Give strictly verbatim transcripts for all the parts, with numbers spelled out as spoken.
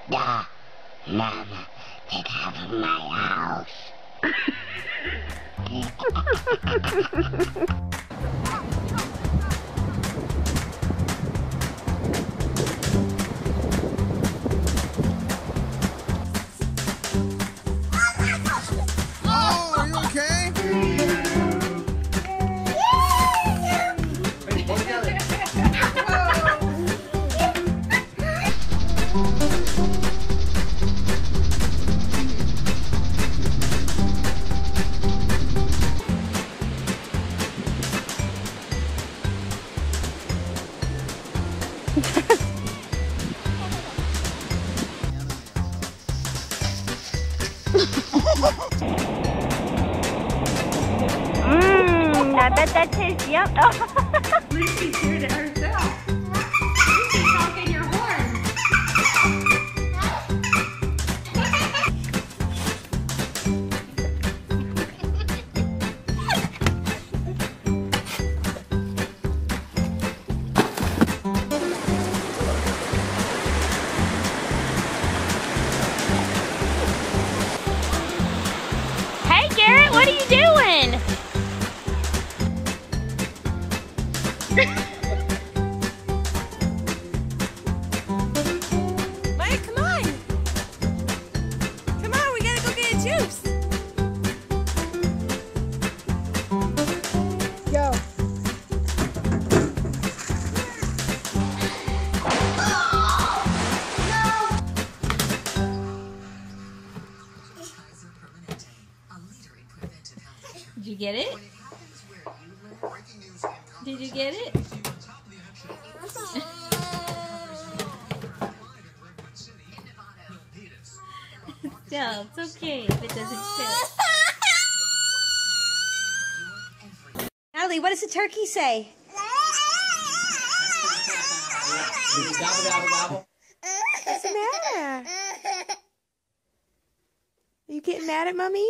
Yeah, Mama, get out of my house. Mmm, I bet that tastes yum. Lucy's here to herself. Lucy, honking your horn. Hey, Garrett, what are you doing? Mike, come on! Come on, we gotta go get a juice! Go. Did you get it? Did you get it? No, it's okay if it doesn't fit. Natalie, what does the turkey say? Gobble, gobble, gobble. What's the matter? Are you getting mad at Mommy?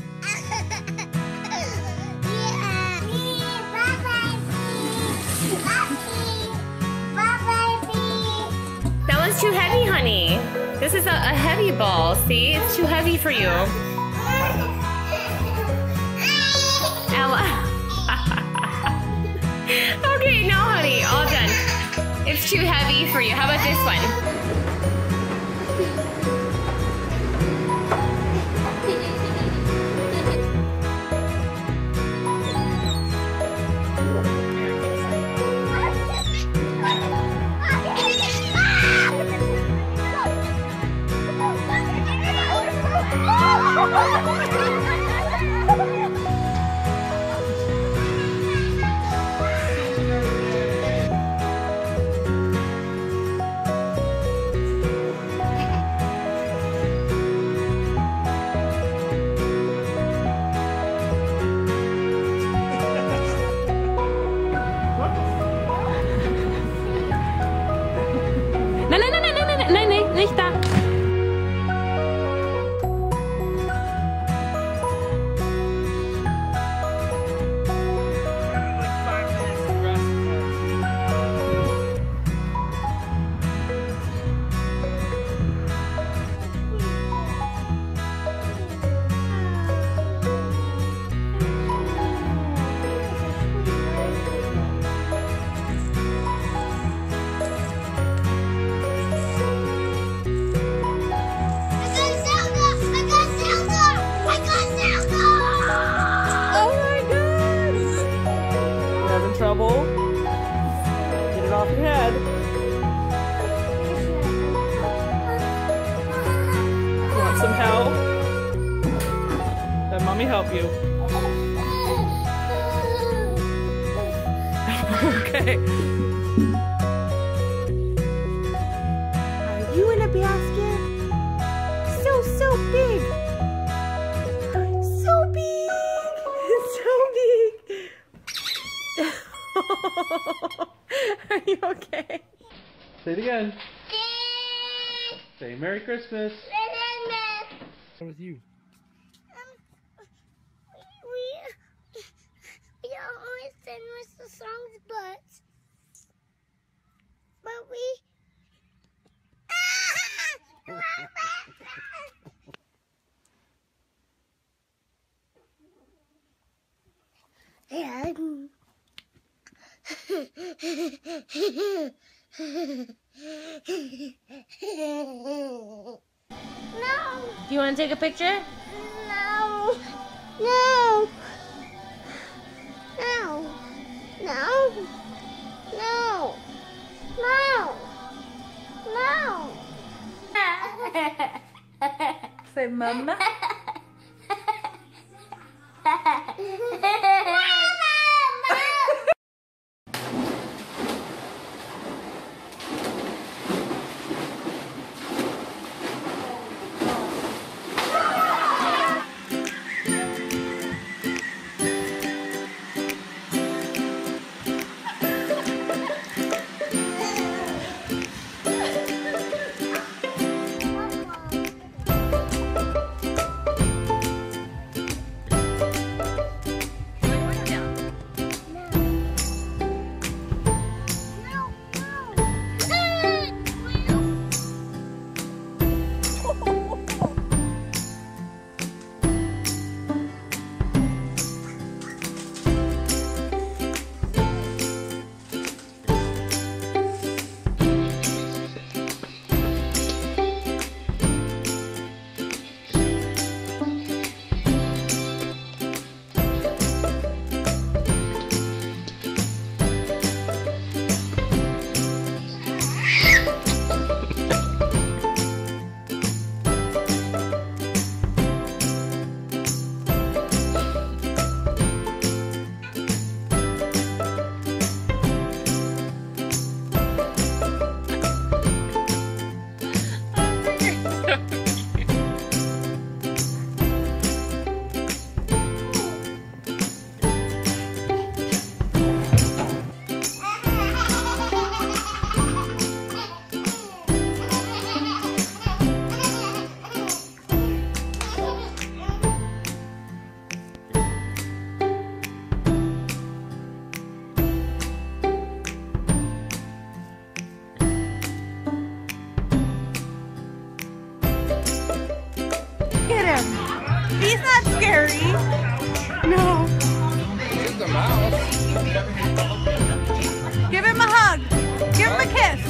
That was too heavy, honey. This is a, a heavy ball, see? It's too heavy for you. Ella. Okay, no, honey, all done. It's too heavy for you. How about this one? Nein, nein, nein, nein, nein, nein, nein, nein, nicht da. Trouble. Get it off your head. You want some help? Let Mommy help you. Okay. Are you in a basket? So, so big. So big. So big. Are you okay? Say it again. Say Merry Christmas. What with you? Um, we, we don't always sing with the songs, but, but we, ah! No. Do you want to take a picture? No. No. No. No. No. No. No. Say mama. He's not scary. No. Here's the mouse. Give him a hug. Give him a kiss.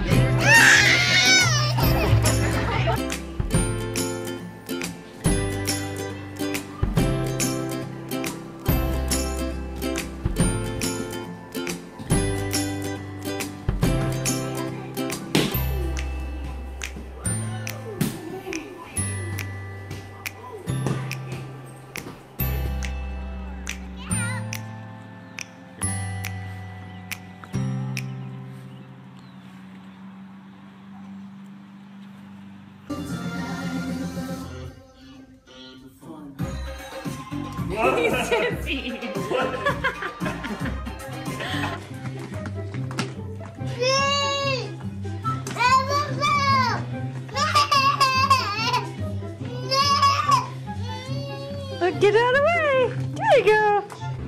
He's tipsy. Look, get out of the way. There you go.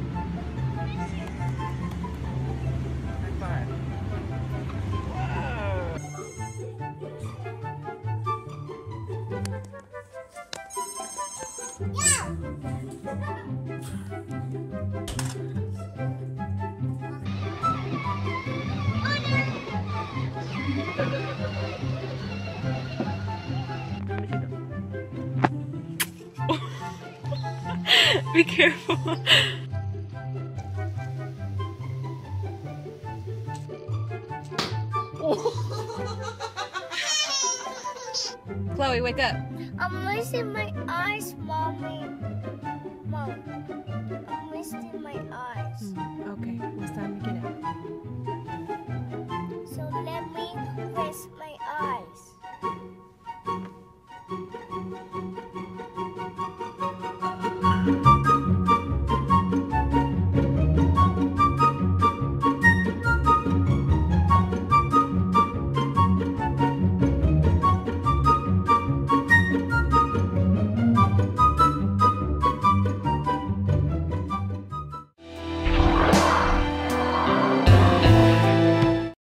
Be careful. Chloe, wake up. I'm wasting my eyes, Mommy. Mom, I'm wasting my eyes. Okay, it's time to get up. So let me rest my